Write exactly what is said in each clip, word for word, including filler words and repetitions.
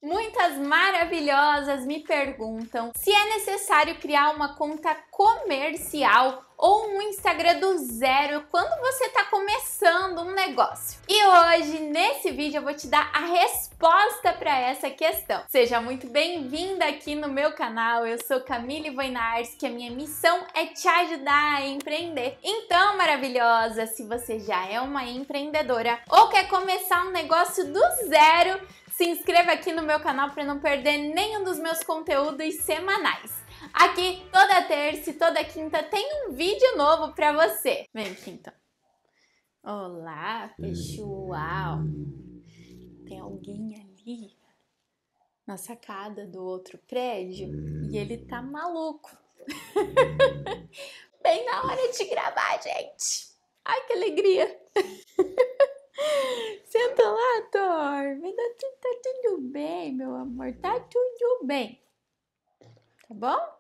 Muitas maravilhosas me perguntam se é necessário criar uma conta comercial ou um Instagram do zero quando você está começando um negócio. E hoje, nesse vídeo, eu vou te dar a resposta para essa questão. Seja muito bem-vinda aqui no meu canal. Eu sou Camille Voinars, que a minha missão é te ajudar a empreender. Então, maravilhosa, se você já é uma empreendedora ou quer começar um negócio do zero, se inscreva aqui no meu canal para não perder nenhum dos meus conteúdos semanais. Aqui, toda terça e toda quinta tem um vídeo novo para você. Vem aqui então. Olá, pessoal. Tem alguém ali na sacada do outro prédio e ele tá maluco. Bem na hora de gravar, gente. Ai, que alegria. Senta lá, Thor. Tá tudo bem, meu amor. Tá tudo bem. Tá bom?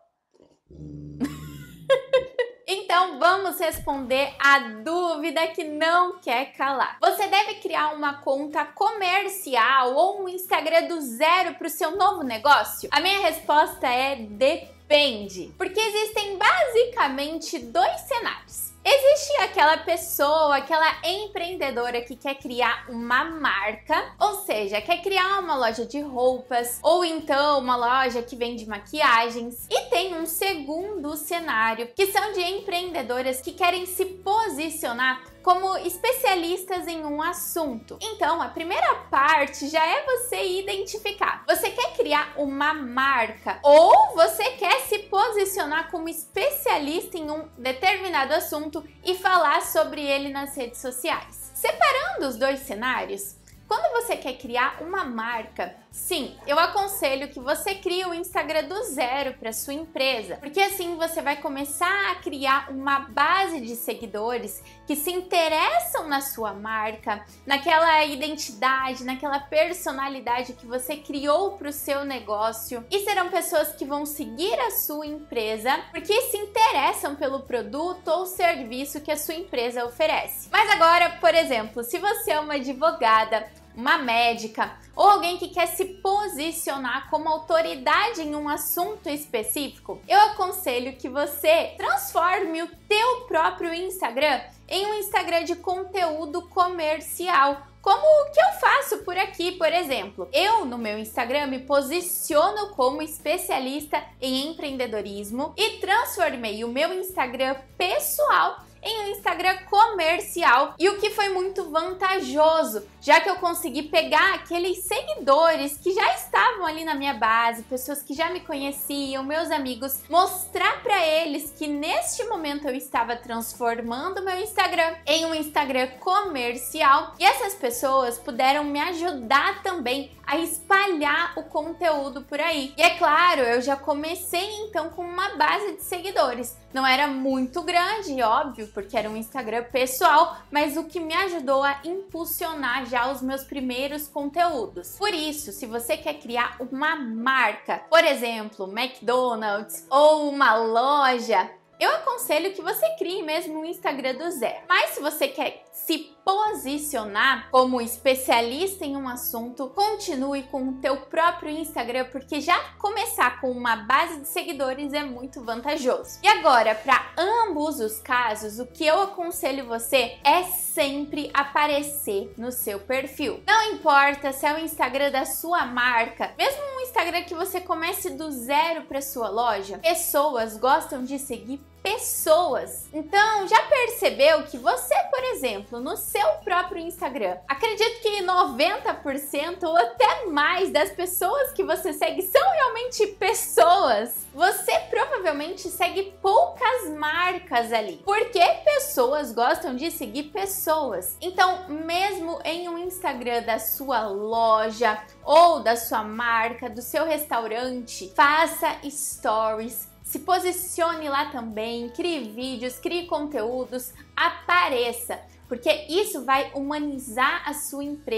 Então vamos responder a dúvida que não quer calar. Você deve criar uma conta comercial ou um Instagram do zero para o seu novo negócio? A minha resposta é depende, porque existem basicamente dois cenários. Existe aquela pessoa, aquela empreendedora que quer criar uma marca, ou seja, quer criar uma loja de roupas ou então uma loja que vende maquiagens. E tem um segundo cenário, que são de empreendedoras que querem se posicionar como especialistas em um assunto. Então, a primeira parte já é você identificar. Você quer criar uma marca ou você quer se posicionar como especialista em um determinado assunto e falar sobre ele nas redes sociais. Separando os dois cenários, quando você quer criar uma marca, sim, eu aconselho que você crie o Instagram do zero para sua empresa, porque assim você vai começar a criar uma base de seguidores que se interessam na sua marca, naquela identidade, naquela personalidade que você criou para o seu negócio, e serão pessoas que vão seguir a sua empresa porque se interessam pelo produto ou serviço que a sua empresa oferece. Mas agora, por exemplo, se você é uma advogada, uma médica ou alguém que quer se posicionar como autoridade em um assunto específico, eu aconselho que você transforme o teu próprio Instagram em um Instagram de conteúdo comercial, como o que eu faço por aqui, por exemplo. Eu, no meu Instagram, me posiciono como especialista em empreendedorismo e transformei o meu Instagram pessoal em um Instagram comercial, e o que foi muito vantajoso, já que eu consegui pegar aqueles seguidores que já estavam ali na minha base, pessoas que já me conheciam, meus amigos, mostrar para eles que neste momento eu estava transformando meu Instagram em um Instagram comercial, e essas pessoas puderam me ajudar também a espalhar o conteúdo por aí. E é claro, eu já comecei então com uma base de seguidores. Não era muito grande, óbvio, porque era um Instagram pessoal, mas o que me ajudou a impulsionar já os meus primeiros conteúdos. Por isso, se você quer criar uma marca, por exemplo, McDonald's ou uma loja, eu aconselho que você crie mesmo um Instagram do zero. Mas se você quer se posicionar como especialista em um assunto, continue com o teu próprio Instagram, porque já começar com uma base de seguidores é muito vantajoso. E agora, para ambos os casos, o que eu aconselho você é sempre aparecer no seu perfil. Não importa se é o Instagram da sua marca, mesmo um Instagram que você comece do zero para sua loja, pessoas gostam de seguir pessoas. Então, já percebeu que você, por exemplo, no seu próprio Instagram, acredito que noventa por cento ou até mais das pessoas que você segue são realmente pessoas? Você provavelmente segue poucas marcas ali, porque pessoas gostam de seguir pessoas. Então, mesmo em um Instagram da sua loja ou da sua marca, do seu restaurante, faça stories, se posicione lá também, crie vídeos, crie conteúdos, apareça, porque isso vai humanizar a sua empresa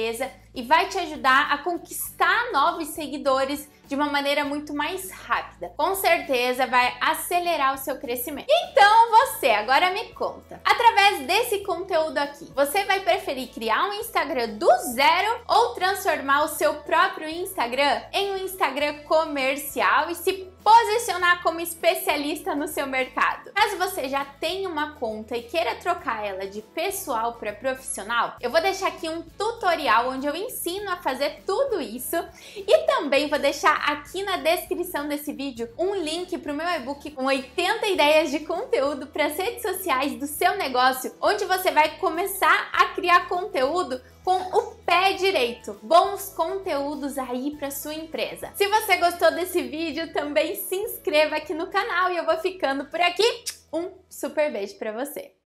e vai te ajudar a conquistar novos seguidores de uma maneira muito mais rápida. Com certeza vai acelerar o seu crescimento. Então você agora me conta, através desse conteúdo aqui, você vai preferir criar um Instagram do zero ou transformar o seu próprio Instagram em um Instagram comercial e se posicionar como especialista no seu mercado? Caso você já tenha uma conta e queira trocar ela de pessoal para profissional, eu vou deixar aqui um tutorial onde eu ensino a fazer tudo isso e também vou deixar aqui na descrição desse vídeo um link para o meu e-book com oitenta ideias de conteúdo para as redes sociais do seu negócio, onde você vai começar a criar conteúdo com o pé direito, bons conteúdos aí para sua empresa. Se você gostou desse vídeo, também se inscreva aqui no canal e eu vou ficando por aqui. Um super beijo para você!